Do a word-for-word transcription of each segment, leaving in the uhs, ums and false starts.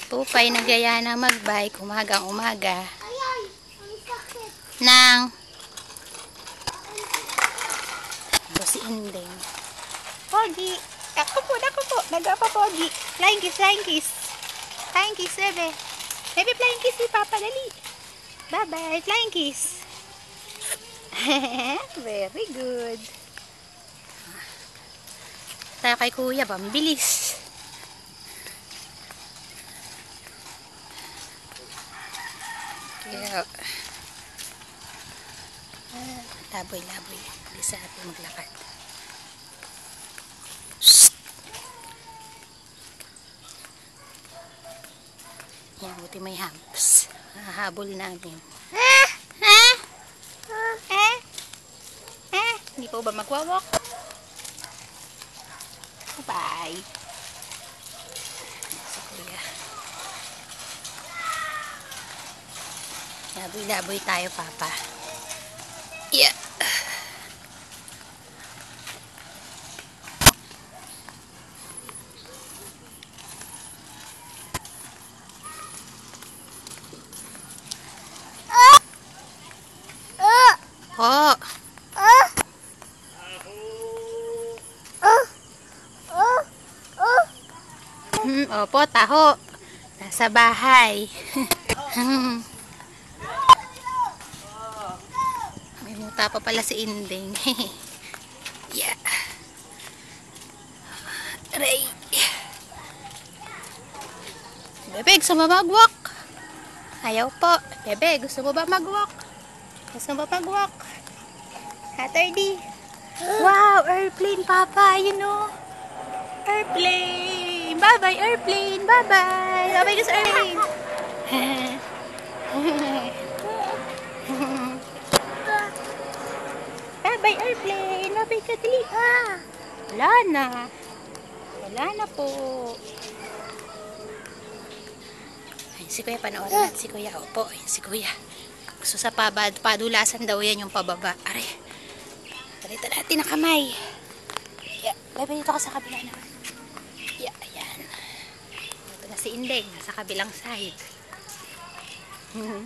Pupay nagyaya na magbike umagang umaga. Nang ito si Indeng. Pogi. Ako po, ako po. Nagapa Pogi. Flying kiss, flying kiss. Flying kiss, bebe. Bebe, flying kiss si Papa, dali. Bye-bye, flying kiss. Very good. Tayo kay Kuya, pambilis. Yeah. Ah, laboy, laboy. Hindi sa atin maglakad. Shhh! Yan, buti may humps. Hahabol namin. Ah! Ah! Ah! Ah! Hindi po ba magwawalk? Bye! Sa Kuya. Laboy-laboy tayo, Papa. Yeah. Oh. Hmm, opo, taho. Nasa bahay. May muta pa pala si Indeng. Yeah. Aray. Bebe, gusto mo mag-walk? Ayaw po. Bebe, gusto mo ba mag-walk? Gusto mo ba mag-walk? Saturday. Wow, airplane, Papa. You know? Airplane. Bye-bye, airplane. Bye-bye. Bye-bye, gusto airplane. Bye-bye, airplane. Bye-bye, kadali. Ah. Wala na. Wala na po. Ayun, si Kuya, panoorin natin si Kuya. Opo, ayun si Kuya. Gusto sa pabad, padulasan daw yan yung pababa. Are. Palitan natin ang kamay. Yeah. Bye-bye, dito ka sa kabila na. Yeah, ayan. Ito na si Indeng, nasa kabilang side. Hmm.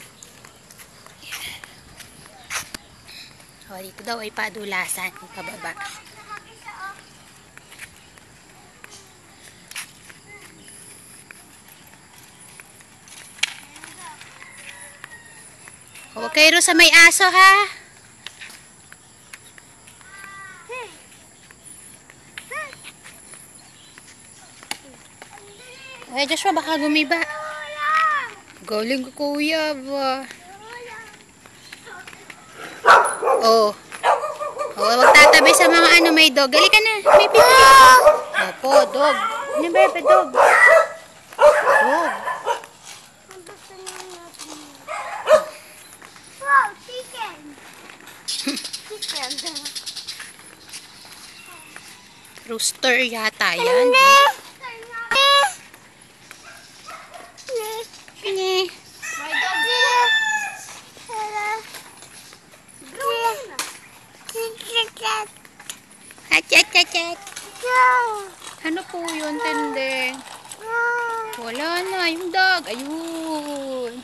Yeah. O, dito daw ay padulasan yung pababa. Huwag kayo sa may aso, ha? Ay, Joshua, baka gumiba. Galing ko, Kuya, ba? Oh. Oh, huwag tatabi sa mga ano, may dog. Gali ka na, may pipi. Opo, dog. Ano ba, ba, dog? Dog. Wow, chicken. Chicken. Rooster yata yan. Ini. My dog is green. At, at, at, at. Ano po yun, Tendeng? Wala na, yung dog. Ayun.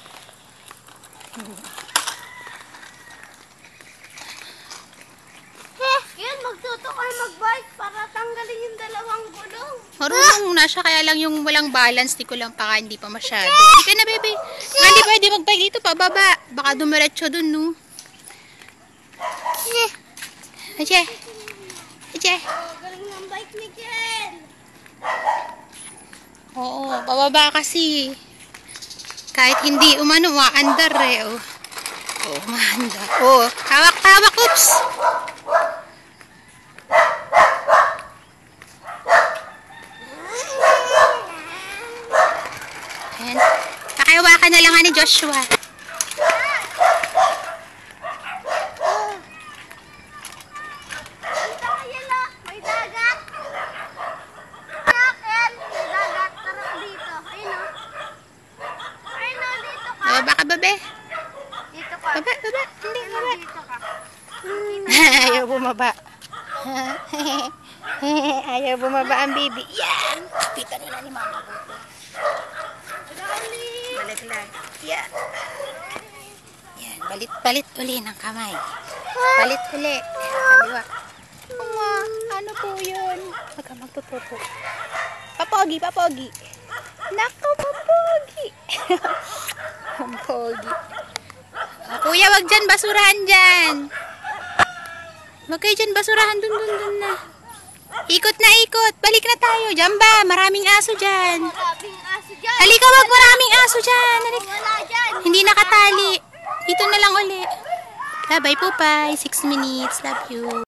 Yan, magtuto kayo mag-bike para tanggalin yung dalawang gulong. Marunong na siya, kaya lang yung walang balance, di ko lang pa, hindi pa masyado. Hindi ka na, baby. Hindi pwede mag-bike dito, pababa. Baka dumiretso dun, no? Ache. Ache. Galing ng bike ni Ken. Oo, pababa kasi. Kahit hindi umano, maandar eh. Oh, oh maandar. Oh, hawak-hawak, oops. Ayan. Pakihawakan na lang ni Joshua. May dagat. Ken, may dagat. Tara dito. Ayun o. Ayun o, dito ka. Baba ka, babe. Dito ka. Baba, baba. Hindi, Ayun o, baba. dito ka. Ayaw bumaba. Ayaw bumaba ang baby. Yan. Kita nila ni mama. Palit, palit uli ng kamay. Palit uli. Kaliwa. Mga, ano po yun? Huwag ka magtutupo. Papogi, papogi. Naku, papogi. Papogi. Oh, kuya, wag dyan. Basurahan dyan. Wag kayo dyan. Basurahan. Dun, dun, dun na. Ikot na ikot. Balik na tayo. Diyan ba? Maraming aso dyan. Maraming aso dyan. Halika, wag maraming aso dyan. Halika. Wala dyan. Hindi nakatali. Dito na lang uli. Bye-bye po, bye. Six minutes. Love you.